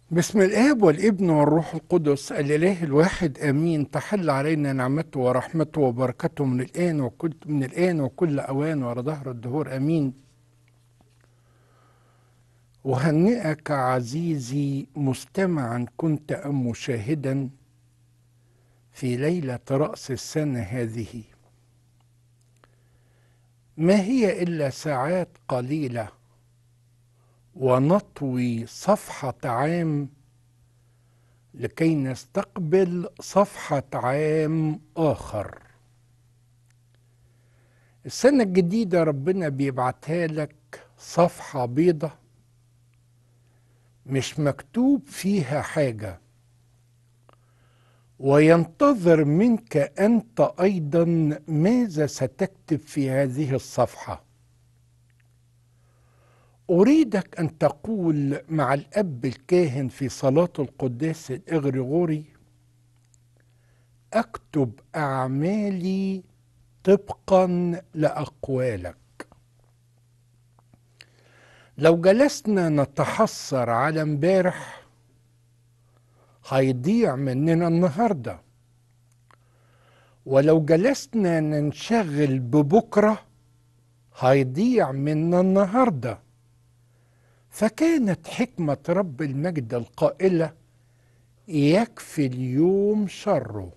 بسم الآب والابن والروح القدس الإله الواحد آمين. تحل علينا نعمته ورحمته وبركته من الآن وكل أوان ورا ظهر الدهور آمين. أهنئك عزيزي مستمعا كنت أم مشاهدا في ليلة رأس السنة هذه. ما هي إلا ساعات قليلة ونطوي صفحة عام لكي نستقبل صفحة عام آخر. السنة الجديدة ربنا بيبعتها لك صفحة بيضة مش مكتوب فيها حاجة، وينتظر منك أنت أيضا ماذا ستكتب في هذه الصفحة. أريدك أن تقول مع الأب الكاهن في صلاة القداس الإغريغوري: أكتب أعمالي طبقا لأقوالك. لو جلسنا نتحسر على امبارح هيضيع مننا النهارده، ولو جلسنا ننشغل ببكره هيضيع منا النهارده. فكانت حكمة رب المجد القائلة: يكفي اليوم شره،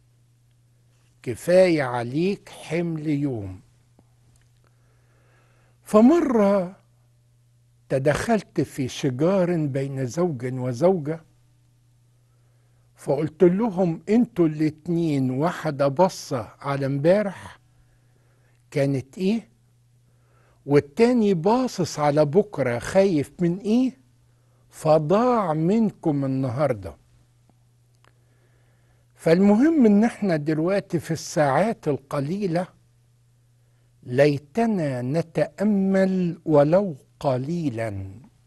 كفاية عليك حمل يوم. فمرة تدخلت في شجار بين زوج وزوجة، فقلت لهم انتوا الاتنين واحدة بصة على امبارح كانت ايه، والتاني باصص على بكرة خايف من ايه، فضاع منكم النهاردة. فالمهم ان احنا دلوقتي في الساعات القليلة ليتنا نتأمل ولو قليلا.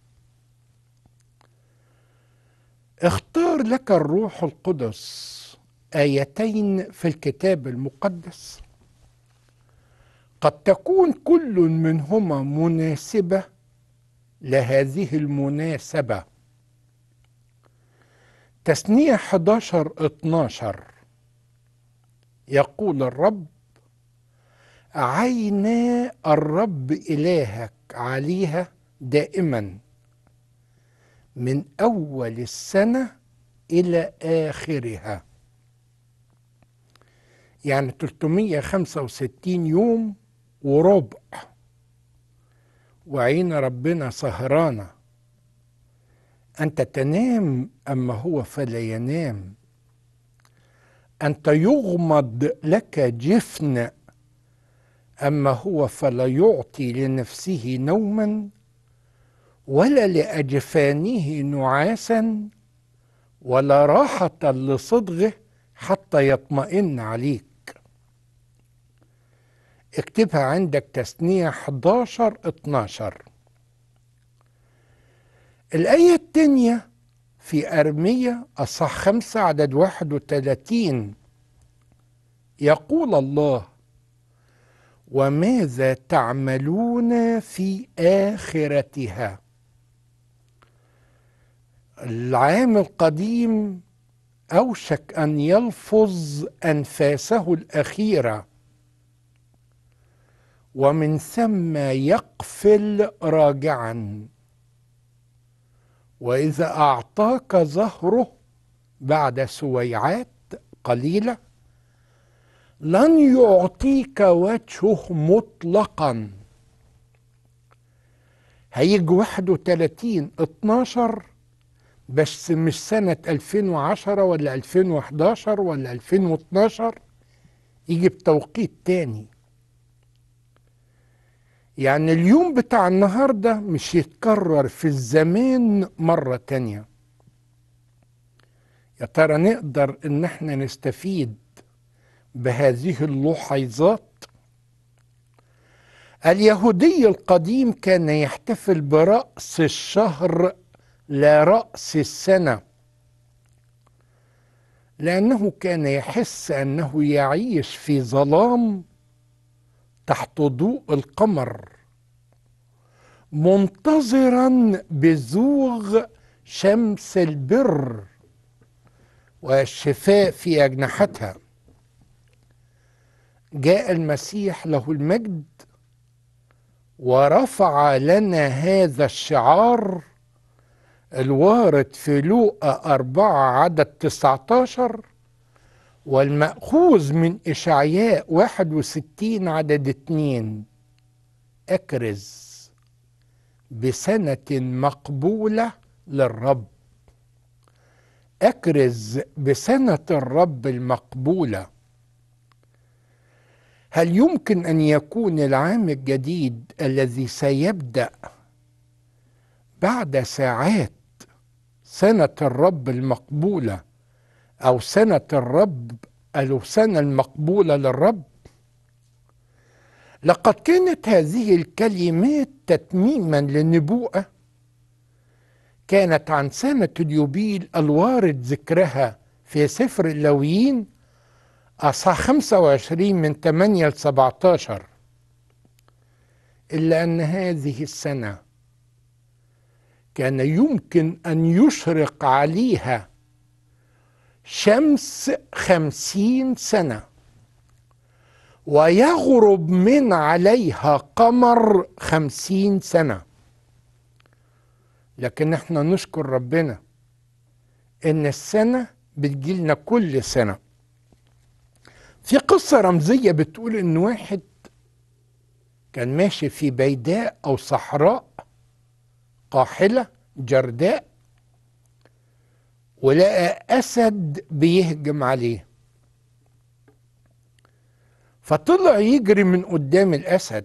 اختار لك الروح القدس آيتين في الكتاب المقدس قد تكون كل منهما مناسبة لهذه المناسبة. تثنية 11:12 يقول الرب: عينا الرب إلهك عليها دائما من أول السنة إلى آخرها. يعني 365 يوم وربع، وعين ربنا سهرانة. أنت تنام أما هو فلا ينام، أنت يغمض لك جفن أما هو فلا يعطي لنفسه نوما، ولا لأجفانه نعاسا، ولا راحة لصدغه حتى يطمئن عليك. اكتبها عندك، تثنية 11:12. الآية التانية في أرمية أصح 5 عدد 31 يقول الله: وماذا تعملون في آخرتها. العام القديم أوشك أن يلفظ أنفاسه الأخيرة، ومن ثم يقفل راجعا. وإذا أعطاك ظهره بعد سويعات قليلة لن يعطيك وجهه مطلقا. هيجي 31/12 بس مش سنة 2010 ولا 2011 ولا 2012، يجي بتوقيت تاني. يعني اليوم بتاع النهاردة مش يتكرر في الزمان مرة تانية. يا ترى نقدر ان احنا نستفيد بهذه اللحظات؟ اليهودي القديم كان يحتفل برأس الشهر لا رأس السنة، لأنه كان يحس أنه يعيش في ظلام تحت ضوء القمر، منتظرا بزوغ شمس البر والشفاء في أجنحتها. جاء المسيح له المجد ورفع لنا هذا الشعار الوارد في لوقا 4 عدد 19 والمأخوذ من إشعياء 61 عدد 2: أكرز بسنة مقبولة للرب. أكرز بسنة الرب المقبولة. هل يمكن أن يكون العام الجديد الذي سيبدأ بعد ساعات سنة الرب المقبولة أو سنة الرب أو سنة المقبولة للرب؟ لقد كانت هذه الكلمات تتميما للنبوءة كانت عن سنة اليوبيل الوارد ذكرها في سفر اللاويين أصحاح 25 من 8 ل 17. إلا أن هذه السنة كان يمكن أن يشرق عليها شمس 50 سنة ويغرب من عليها قمر 50 سنة. لكن احنا نشكر ربنا ان السنة بتجيلنا كل سنة. في قصة رمزية بتقول ان واحد كان ماشي في بيداء او صحراء قاحلة جرداء ولقى اسد بيهجم عليه، فطلع يجري من قدام الاسد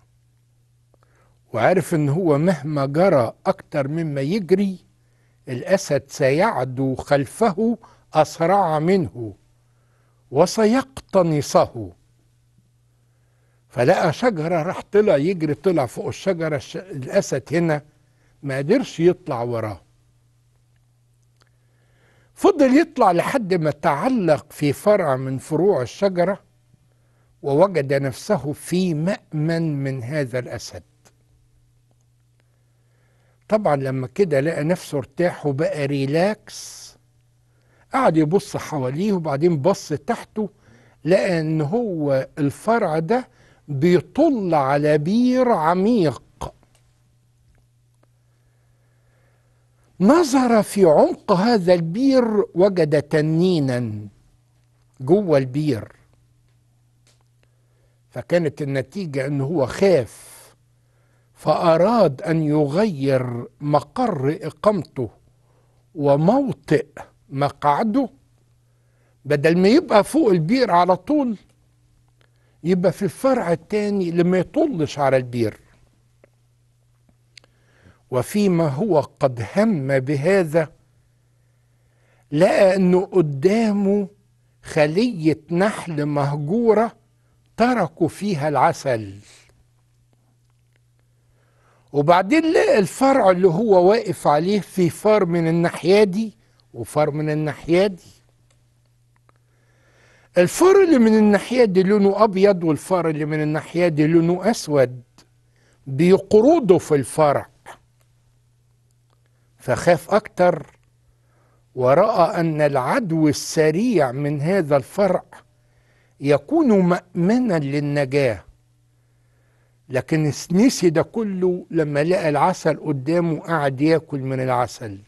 وعرف ان هو مهما جرى اكتر مما يجري الاسد سيعدو خلفه اسرع منه وسيقتنصه. فلقى شجرة راح طلع يجري، طلع فوق الشجرة، الاسد هنا ما قدرش يطلع وراه، فضل يطلع لحد ما تعلق في فرع من فروع الشجرة ووجد نفسه في مأمن من هذا الأسد. طبعا لما كده لقى نفسه ارتاح وبقى ريلاكس، قعد يبص حواليه وبعدين بص تحته لقى ان هو الفرع ده بيطل على بير عميق. نظر في عمق هذا البير وجد تنينا جوه البير، فكانت النتيجة انه هو خاف فأراد أن يغير مقر إقامته وموطئ مقعده، بدل ما يبقى فوق البير على طول يبقى في الفرع التاني لما يطلش على البير. وفيما هو قد هم بهذا لقى أنه قدامه خلية نحل مهجورة تركوا فيها العسل، وبعدين لقى الفرع اللي هو واقف عليه في فار من الناحية دي وفار من الناحية دي. الفار اللي من الناحية دي لونه أبيض والفار اللي من الناحية دي لونه أسود بيقرضوا في الفرع، فخاف أكتر ورأى أن العدو السريع من هذا الفرع يكون مأمنا للنجاة. لكن نسي ده كله لما لقى العسل قدامه قعد ياكل من العسل.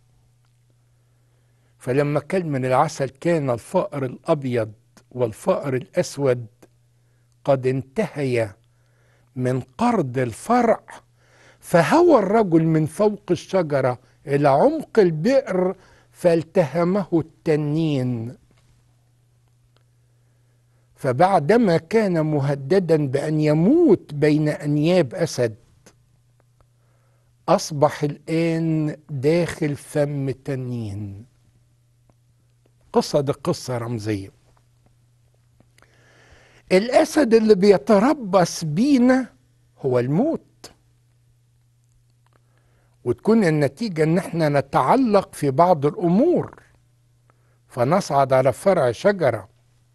فلما كل من العسل كان الفأر الأبيض والفأر الأسود قد انتهيا من قرض الفرع، فهوى الرجل من فوق الشجرة إلى عمق البئر فالتهمه التنين. فبعدما كان مهددا بأن يموت بين أنياب أسد أصبح الآن داخل فم تنين. قصة دي قصة رمزية. الأسد اللي بيتربص بينا هو الموت، وتكون النتيجة ان احنا نتعلق في بعض الأمور فنصعد على فرع شجرة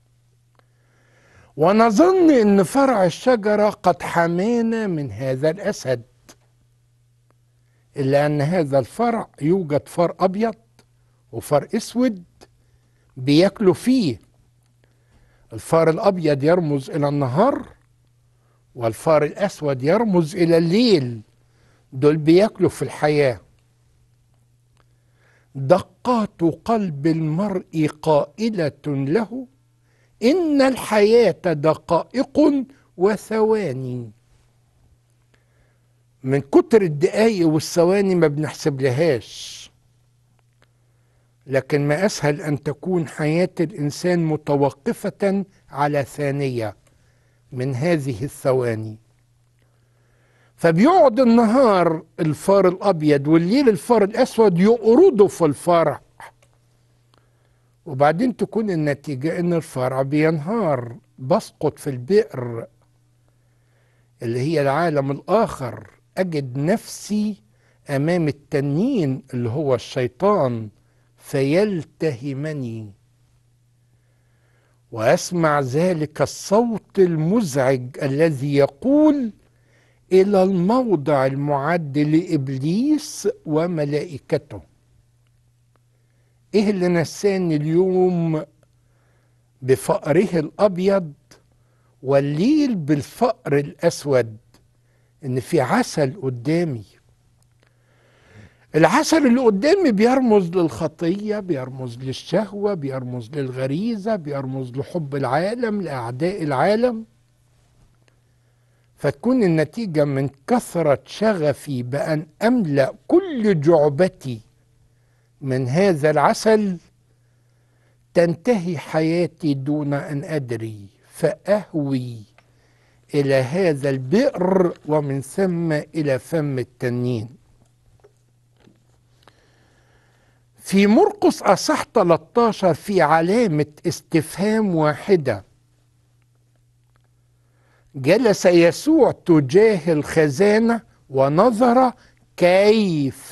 ونظن ان فرع الشجرة قد حمانا من هذا الأسد إلا أن هذا الفرع يوجد فار أبيض وفار أسود بياكلوا فيه. الفار الأبيض يرمز إلى النهار، والفار الأسود يرمز إلى الليل. دول بياكلوا في الحياة. دقات قلب المرء قائلة له إن الحياة دقائق وثواني. من كتر الدقايق والثواني ما بنحسب لهاش، لكن ما أسهل أن تكون حياة الإنسان متوقفة على ثانية من هذه الثواني. فبيقعد النهار الفار الأبيض والليل الفار الأسود يقرضوا في الفرع، وبعدين تكون النتيجة إن الفرع بينهار، بسقط في البئر اللي هي العالم الآخر. أجد نفسي أمام التنين اللي هو الشيطان فيلتهمني، وأسمع ذلك الصوت المزعج الذي يقول إلى الموضع المعد لإبليس وملائكته. إيه اللي نساني اليوم بفقره الأبيض والليل بالفقر الأسود؟ إن في عسل قدامي. العسل اللي قدامي بيرمز للخطية، بيرمز للشهوة، بيرمز للغريزة، بيرمز لحب العالم، لأعداء العالم. فتكون النتيجة من كثرة شغفي بأن أملأ كل جعبتي من هذا العسل تنتهي حياتي دون أن أدري، فأهوي إلى هذا البئر ومن ثم إلى فم التنين. في مرقس أصح 13 في علامة استفهام واحدة، جلس يسوع تجاه الخزانة ونظر كيف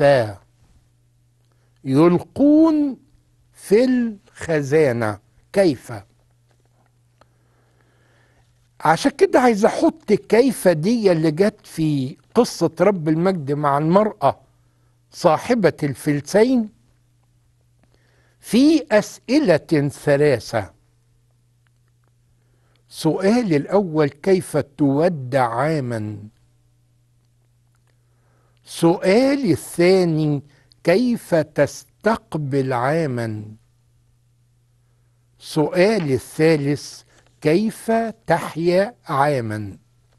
يلقون في الخزانة. كيف؟ عشان كده عايز احط كيف دي اللي جت في قصة رب المجد مع المرأة صاحبة الفلسين في أسئلة ثلاثة. سؤالي الأول: كيف تودع عاما؟ سؤالي الثاني: كيف تستقبل عاما؟ سؤالي الثالث: كيف تحيا عاما؟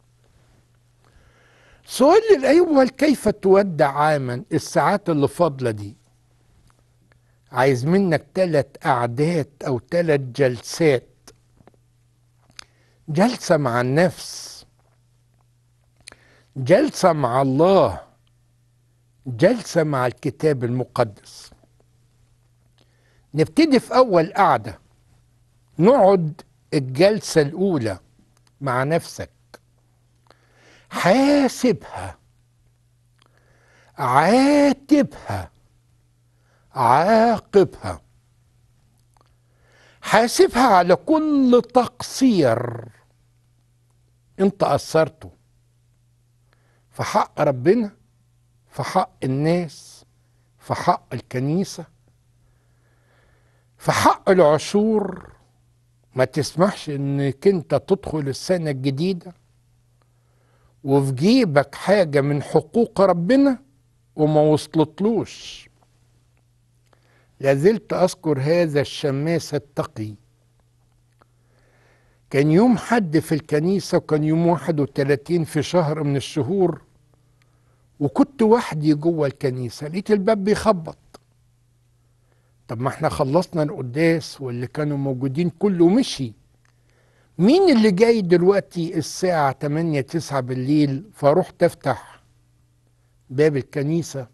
سؤالي الأول: كيف تودع عاما؟ الساعات اللي فاضلة دي عايز منك 3 قعدات أو 3 جلسات. جلسة مع النفس، جلسة مع الله، جلسة مع الكتاب المقدس. نبتدي في أول قعدة، نقعد الجلسة الأولى مع نفسك، حاسبها، عاتبها، عاقبها. حاسبها على كل تقصير انت قصرته في حق ربنا، في حق الناس، في حق الكنيسة، في حق العشور. ما تسمحش انك انت تدخل السنة الجديدة وفي جيبك حاجة من حقوق ربنا وما وصلتلوش. لازلت أذكر هذا الشماس التقي. كان يوم حد في الكنيسة، وكان يوم 31 في شهر من الشهور، وكنت وحدي جوه الكنيسة. لقيت الباب بيخبط. طب ما احنا خلصنا القداس واللي كانوا موجودين كله مشي، مين اللي جاي دلوقتي الساعة 8 9 بالليل؟ فروحت افتح باب الكنيسة،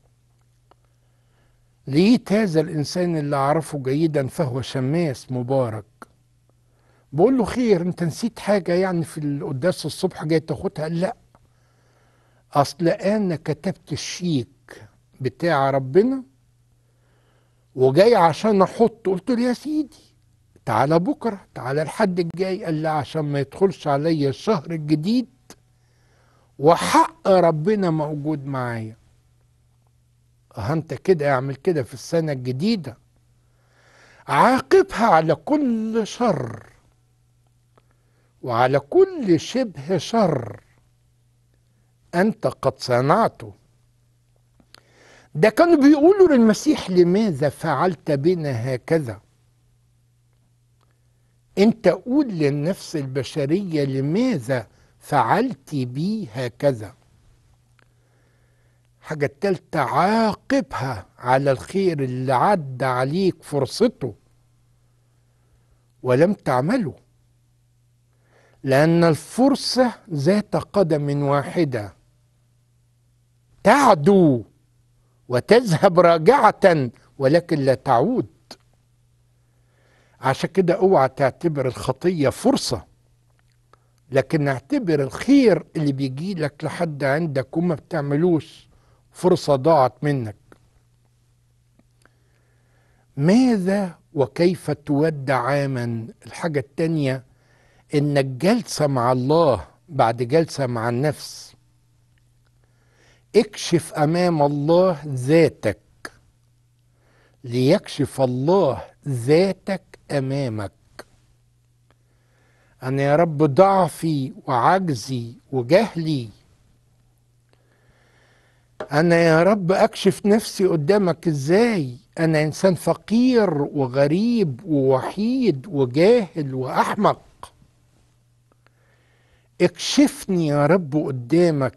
لقيت هذا الإنسان اللي أعرفه جيدا فهو شماس مبارك. بقول له: خير، انت نسيت حاجة يعني في القداس الصبح جاي تاخدها؟ قال: لا، أصل أنا كتبت الشيك بتاع ربنا وجاي عشان أحطه. قلت له: يا سيدي تعالى بكرة، تعالى الحد الجاي. قال: لا، عشان ما يدخلش عليا الشهر الجديد وحق ربنا موجود معايا. انت كده اعمل كده في السنة الجديدة. عاقبها على كل شر وعلى كل شبه شر انت قد صنعته. ده كانوا بيقولوا للمسيح: لماذا فعلت بنا هكذا؟ انت قول للنفس البشرية: لماذا فعلت بي هكذا؟ حاجة التالتة: عاقبها على الخير اللي عدى عليك فرصته ولم تعمله، لأن الفرصة ذات قدم واحدة تعدو وتذهب راجعة ولكن لا تعود. عشان كده اوعى تعتبر الخطية فرصة، لكن اعتبر الخير اللي بيجي لك لحد عندك وما بتعملوش فرصة ضاعت منك. ماذا وكيف تودع عاما؟ الحاجة التانية انك جلسة مع الله بعد جلسة مع النفس. اكشف امام الله ذاتك ليكشف الله ذاتك امامك. انا يا رب ضعفي وعجزي وجهلي، انا يا رب اكشف نفسي قدامك ازاي؟ انا انسان فقير وغريب ووحيد وجاهل واحمق. اكشفني يا رب قدامك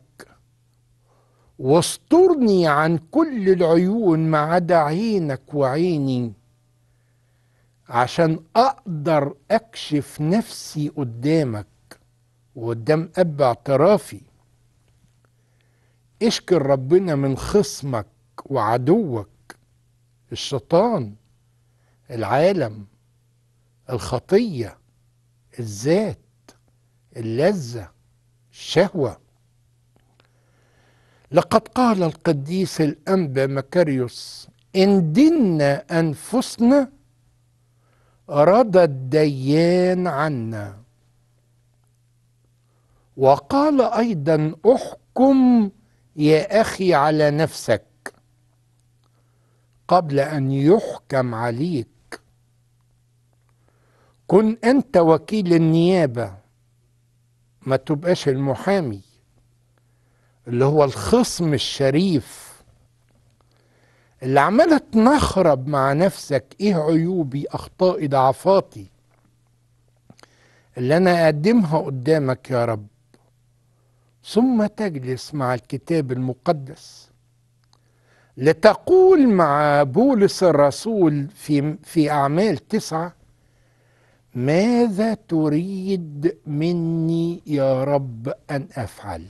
واسترني عن كل العيون ما عدا عينك وعيني، عشان اقدر اكشف نفسي قدامك وقدام اب اعترافي. اشكر ربنا من خصمك وعدوك: الشيطان، العالم، الخطية، الذات، اللذة، الشهوة. لقد قال القديس الأنبا مكاريوس: إن دنا أنفسنا رضى الديان عنا. وقال أيضا: احكم يا أخي على نفسك قبل أن يحكم عليك. كن أنت وكيل النيابة، ما تبقاش المحامي اللي هو الخصم الشريف اللي عمالة تنخرب مع نفسك: ايه عيوبي، اخطائي، ضعفاتي اللي انا اقدمها قدامك يا رب. ثم تجلس مع الكتاب المقدس لتقول مع بولس الرسول في أعمال 9: ماذا تريد مني يا رب أن أفعل؟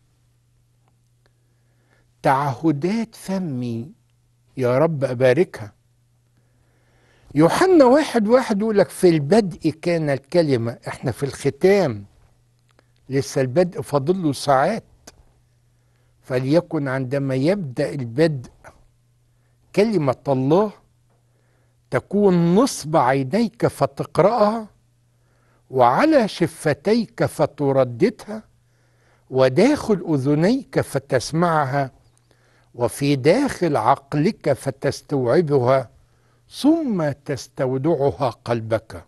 تعهدات فمي يا رب أباركها. يوحنا 1:1 يقول لك: في البدء كان الكلمة. احنا في الختام، لسه البدء فاضل له ساعات. فليكن عندما يبدأ البدء كلمة الله تكون نصب عينيك فتقرأها، وعلى شفتيك فترددها، وداخل أذنيك فتسمعها، وفي داخل عقلك فتستوعبها، ثم تستودعها قلبك.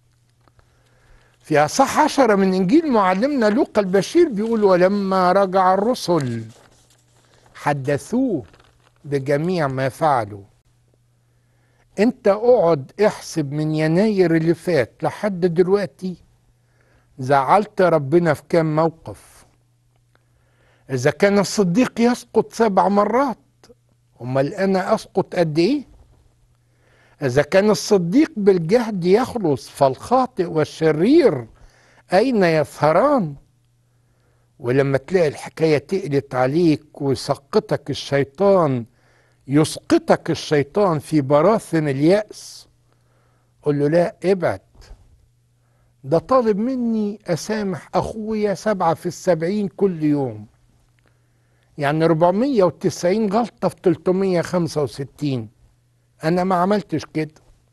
في أصح 10 من إنجيل معلمنا لوقا البشير بيقول: ولما رجع الرسل حدثوه بجميع ما فعلوا. انت اقعد احسب من يناير اللي فات لحد دلوقتي زعلت ربنا في كام موقف. اذا كان الصديق يسقط 7 مرات، امال انا اسقط قد ايه؟ اذا كان الصديق بالجهد يخلص، فالخاطئ والشرير اين يظهران؟ ولما تلاقي الحكاية تقلت عليك ويسقطك الشيطان، يسقطك الشيطان في براثن اليأس، قل له: لا، ابعد. ده طالب مني أسامح أخويا 7 في 70 كل يوم، يعني 490 غلطة في 365. أنا ما عملتش كده.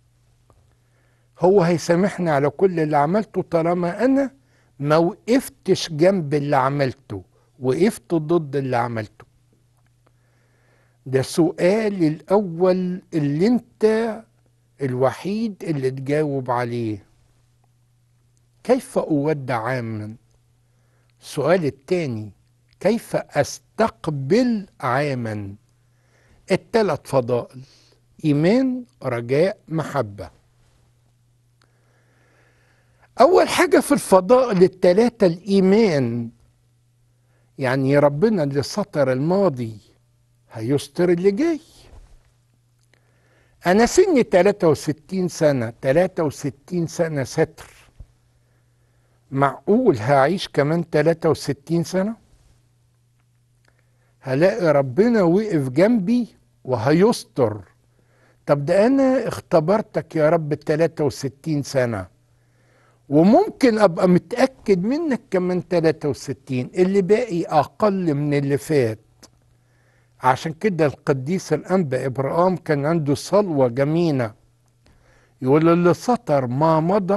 هو هيسامحني على كل اللي عملته طالما أنا ما وقفتش جنب اللي عملته، وقفت ضد اللي عملته. ده سؤالي الأول اللي أنت الوحيد اللي تجاوب عليه. كيف أودع عاما؟ السؤال الثاني، كيف أستقبل عاما؟ الثلاث فضائل: إيمان، رجاء، محبة. أول حاجة في الفضائل الثلاثة الإيمان، يعني ربنا اللي ستر الماضي هيستر اللي جاي. أنا سني 63 سنة، 63 سنة ستر، معقول هعيش كمان 63 سنة؟ هلاقي ربنا وقف جنبي وهيستر. طب ده أنا اختبرتك يا رب 63 سنة، وممكن أبقى متأكد منك كمان 63، اللي باقي أقل من اللي فات. عشان كده القديس الأنبا إبراهام كان عنده صلوة جميلة، يقول اللي سطر ما مضى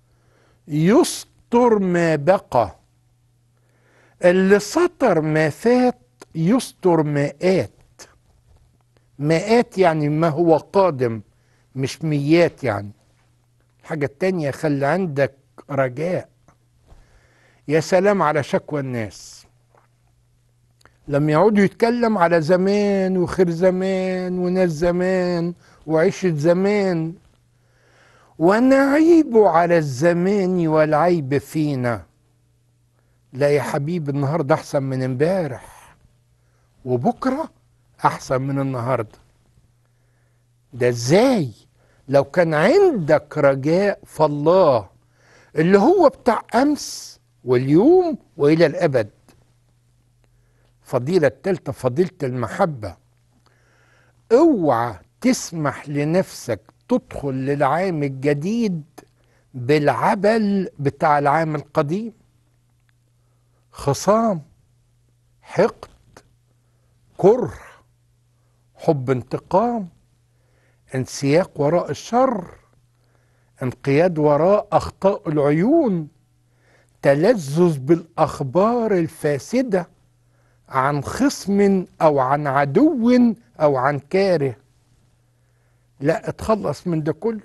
يستر ما بقى، اللي سطر ما فات يستر ما آت. مئات يعني ما هو قادم، مش ميات يعني. الحاجة التانية، خلي عندك رجاء. يا سلام على شكوى الناس لما يقعدوا يتكلم على زمان وخير زمان وناس زمان وعيشة زمان، ونعيب على الزمان والعيب فينا. لا يا حبيبي، النهارده احسن من امبارح، وبكره احسن من النهارده. ده ازاي؟ لو كان عندك رجاء فالله اللي هو بتاع امس واليوم والى الابد. فضيلة التالتة، فضيلة المحبة. اوعى تسمح لنفسك تدخل للعام الجديد بالعبل بتاع العام القديم. خصام، حقد، كره، حب انتقام، انسياق وراء الشر، انقياد وراء اخطاء العيون، تلذذ بالاخبار الفاسده عن خصم او عن عدو او عن كاره. لا، اتخلص من ده كله،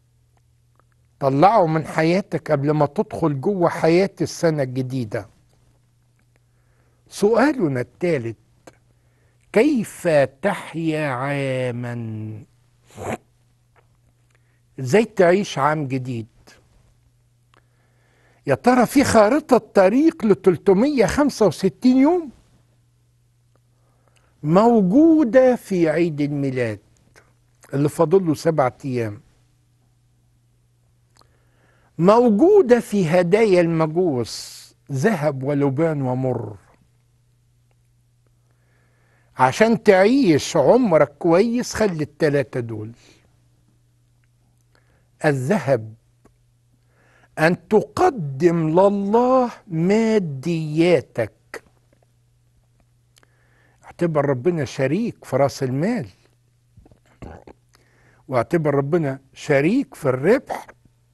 طلعه من حياتك قبل ما تدخل جوه حياة السنة الجديدة. سؤالنا الثالث، كيف تحيا عاما؟ ازاي تعيش عام جديد؟ يا ترى في خارطة طريق ل 365 يوم موجودة في عيد الميلاد اللي فاضل له 7 أيام، موجودة في هدايا المجوس ذهب ولبان ومر. عشان تعيش عمرك كويس خلي التلاتة دول. الذهب، أن تقدم لله مادياتك، اعتبر ربنا شريك في راس المال، واعتبر ربنا شريك في الربح.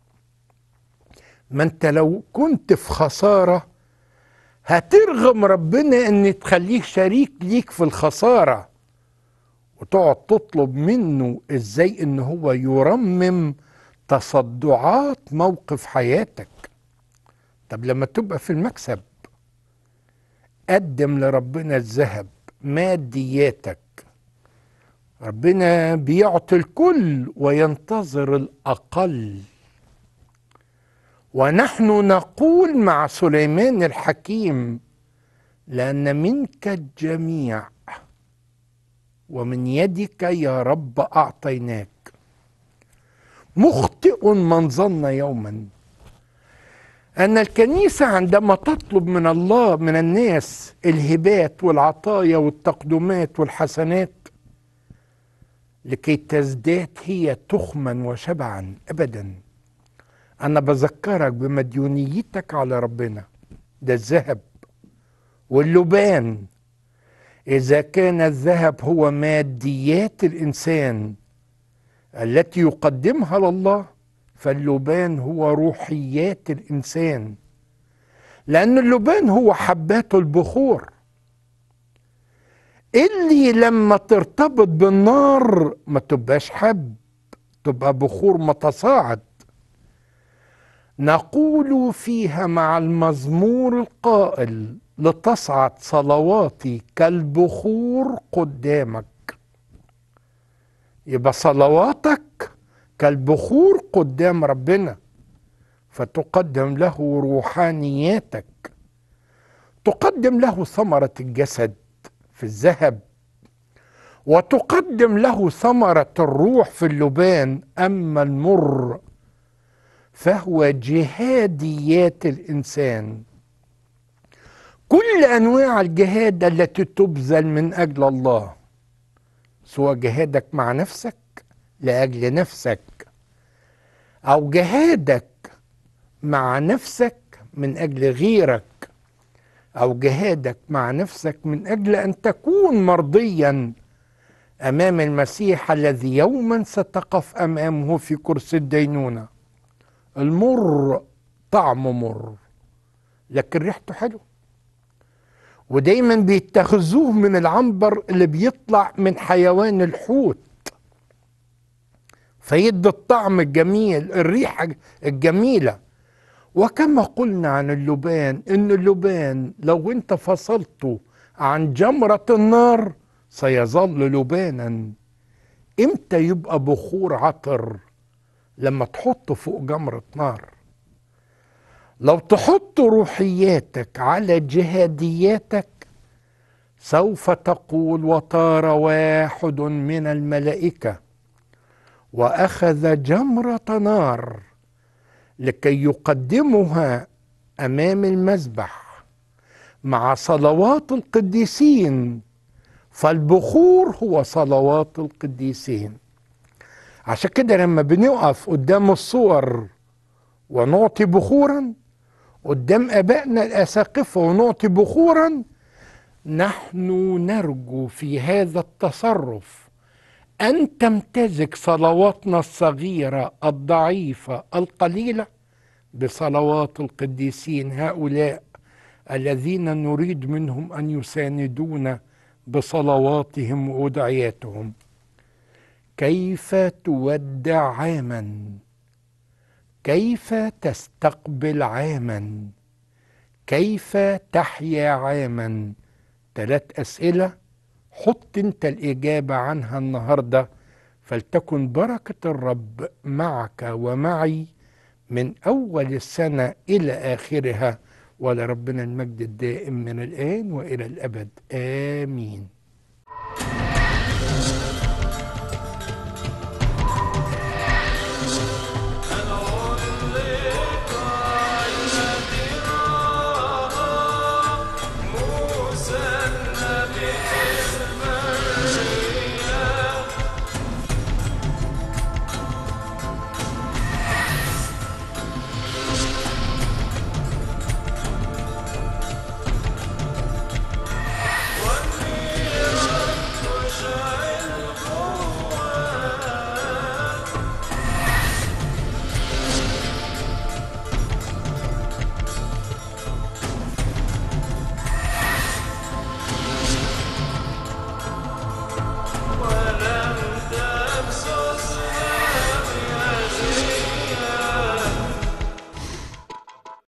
ما انت لو كنت في خسارة هترغم ربنا ان تخليه شريك ليك في الخسارة، وتقعد تطلب منه ازاي ان هو يرمم تصدعات موقف حياتك. طب لما تبقى في المكسب قدم لربنا الذهب، مادياتك. ربنا بيعطي الكل وينتظر الأقل. ونحن نقول مع سليمان الحكيم: لأن منك الجميع ومن يدك يا رب أعطيناك. مخطئ من ظن يوما أن الكنيسة عندما تطلب من الله من الناس الهبات والعطايا والتقدمات والحسنات لكي تزداد هي تخما وشبعا. أبدا، أنا بذكرك بمديونيتك على ربنا. ده الذهب واللبان. إذا كان الذهب هو ماديات الإنسان التي يقدمها لله، فاللبان هو روحيات الإنسان، لأن اللبان هو حبات البخور. اللي لما ترتبط بالنار ما تبقاش حب، تبقى بخور متصاعد. نقول فيها مع المزمور القائل: لتصعد صلواتي كالبخور قدامك. يبقى صلواتك كالبخور قدام ربنا، فتقدم له روحانياتك، تقدم له ثمرة الجسد في الذهب، وتقدم له ثمرة الروح في اللبان. أما المر فهو جهاديات الإنسان، كل أنواع الجهاد التي تبذل من أجل الله، سواء جهادك مع نفسك لأجل نفسك، أو جهادك مع نفسك من أجل غيرك، أو جهادك مع نفسك من أجل أن تكون مرضيا أمام المسيح الذي يوما ستقف أمامه في كرسي الدينونة. المر طعمه مر لكن ريحته حلو، ودايما بيتخذوه من العنبر اللي بيطلع من حيوان الحوت، فيدي الطعم الجميل، الريحة الجميلة. وكما قلنا عن اللبان، ان اللبان لو انت فصلته عن جمرة النار سيظل لبانا. امتى يبقى بخور عطر؟ لما تحطه فوق جمرة نار. لو تحط روحياتك على جهادياتك سوف تقول: وطار واحد من الملائكة وأخذ جمرة نار لكي يقدمها أمام المذبح مع صلوات القديسين، فالبخور هو صلوات القديسين. عشان كده لما بنقف قدام الصور ونعطي بخورا، قدام آبائنا الأساقفة ونعطي بخورا، نحن نرجو في هذا التصرف أن تمتزج صلواتنا الصغيرة الضعيفة القليلة بصلوات القديسين هؤلاء الذين نريد منهم أن يساندونا بصلواتهم وأدعياتهم. كيف تودع عاما؟ كيف تستقبل عاما؟ كيف تحيا عاما؟ 3 أسئلة حط انت الإجابة عنها النهاردة، فلتكن بركة الرب معك ومعي من أول السنة إلى آخرها، ولربنا المجد الدائم من الآن وإلى الأبد، آمين.